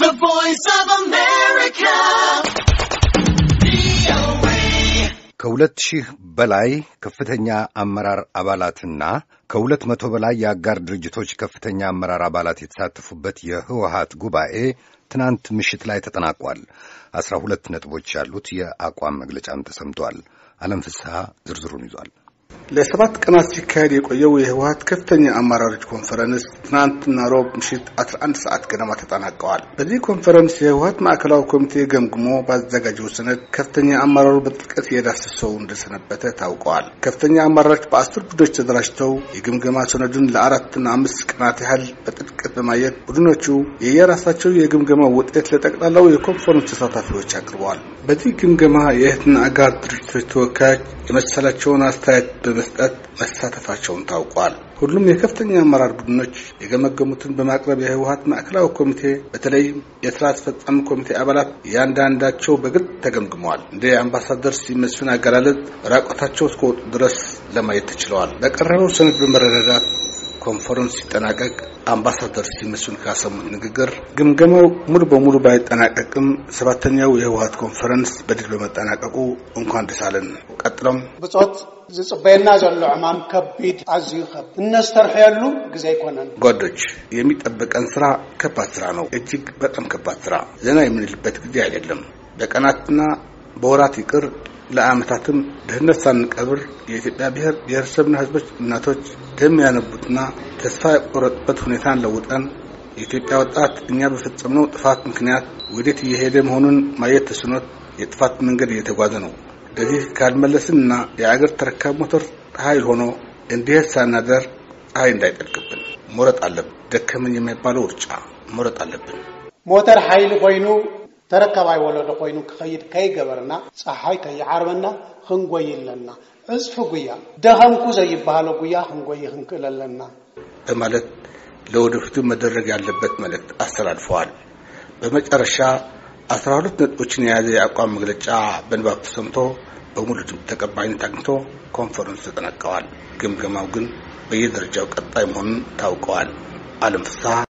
The Voice of America. ከ2000 በላይ ከፍተኛ አመራር አባላትና ከ200 በላይ የአጋር ድርጅቶች ከፍተኛ አመራር አባላት የተሳተፉበት የህወሓት ጉባኤ ትናንት ምሽት ላይ ተጠናቋል። 12 ነጥቦች ያሉት የአቋም መግለጫም ተሰምቷል። ዓለም ፍስሐ ዝርዝሩን ይዟል። ለሰባት ቀናት ሲካሄድ የቆየው የህወሓት ከፍተኛ አመራሮች ኮንፈረንስ ትናንትና ሮብ ምሽት 11 ሰዓት ገደማ ተጠናቀዋል። በዚህ ኮንፈረንስ የህወሓት ማዕከላዊ ኮሚቴ ገምግሞ ባዘጋጀው ሰነድ ከፍተኛ አመራሩ በጥልቀት የዳሰሰው እንደሰነበተ ታውቋል። ከፍተኛ አመራሮች በ10 ቡድኖች ተደራጅተው የግምገማ ሰነዱን ለ4 እና 5 ቀናት ያህል በጥልቀት በማየት ቡድኖቹ የየራሳቸው የግምገማ ውጤት ለጠቅላላው የኮንፈረንስ ተሳታፊዎች አቅርበዋል። በዚህ ግምገማ የእህትና አጋር ድርጅቶች ተወካዮች የመሰላቸውን አስተያየት በመስጠት መሳተፋቸውን ታውቋል። ሁሉም የከፍተኛ አመራር ቡድኖች የገመገሙትን በማቅረብ የህወሓት ማዕከላዊ ኮሚቴ በተለይ የሥራ አስፈጻሚ ኮሚቴ አባላት ያንዳንዳቸው በግል ተገምግመዋል። እንደ አምባሳደር ሲመስፍን አገላለጽ ራቆታቸው እስከወጡ ድረስ ለማየት ተችለዋል። በቀረበው ሰነድ በመረዳዳት ኮንፈረንስ ሲጠናቀቅ አምባሳደር ሲመስፍን ካሰሙት ንግግር ግምገማው ሙሉ በሙሉ ባይጠናቀቅም ሰባተኛው የህወሓት ኮንፈረንስ በድል በመጠናቀቁ እንኳን ደስ አለን። ቀጥሎም ብጾት ዝጽበየና ዘሎ ዕማም ከቢድ አዝዩ ከብ እነስተርሐሉ ግዜ ይኮነን ጓዶች የሚጠበቀን ስራ ከባድ ስራ ነው። እጅግ በጣም ከባድ ስራ ዘና የምንልበት ጊዜ አይደለም። በቀናትና በወራት ይቅር ለአመታትም ድህነት ሳንቀብር የኢትዮጵያ ብሔረሰብና ህዝቦች እናቶች ደም ያነቡትና ተስፋ የቆረጡበት ሁኔታን ለውጠን የኢትዮጵያ ወጣት እኛ በፈጸምነው ጥፋት ምክንያት ወዴት እየሄደ መሆኑን ማየት ተስኖት የጥፋት መንገድ እየተጓዘ ነው። ለዚህ ካልመለስንና የአገር ተረካቢ ሞተር ኃይል ሆኖ እንዲህ ሳናደር ፀሐይ እንዳይጠልቅብን መረጥ አለብን። ደከመኝ የማይባለው ውርጫ መረጥ አለብን። ሞተር ኃይል ኮይኑ ተረካባይ ወለደ ኮይኑ ከይድ ከይገበርና ፀሐይ ከይዓርበና ክንጎይለና እጽፍ ጉያ ደኸምኩ ዘይባለው ጉያ ክንጎይ ክንክለለና በማለት ለወደፊቱ መደረግ ያለበት መልእክት አስተላልፈዋል። በመጨረሻ 12 ነጥቦችን የያዘ የአቋም መግለጫ በንባብ ተሰምቶ በሙሉ ድምፅ ተቀባይነት አግኝቶ ኮንፈረንስ ተጠናቀዋል። ግምገማው ግን በየደረጃው ቀጣይ መሆኑን ታውቀዋል። ዓለም ፍስሐ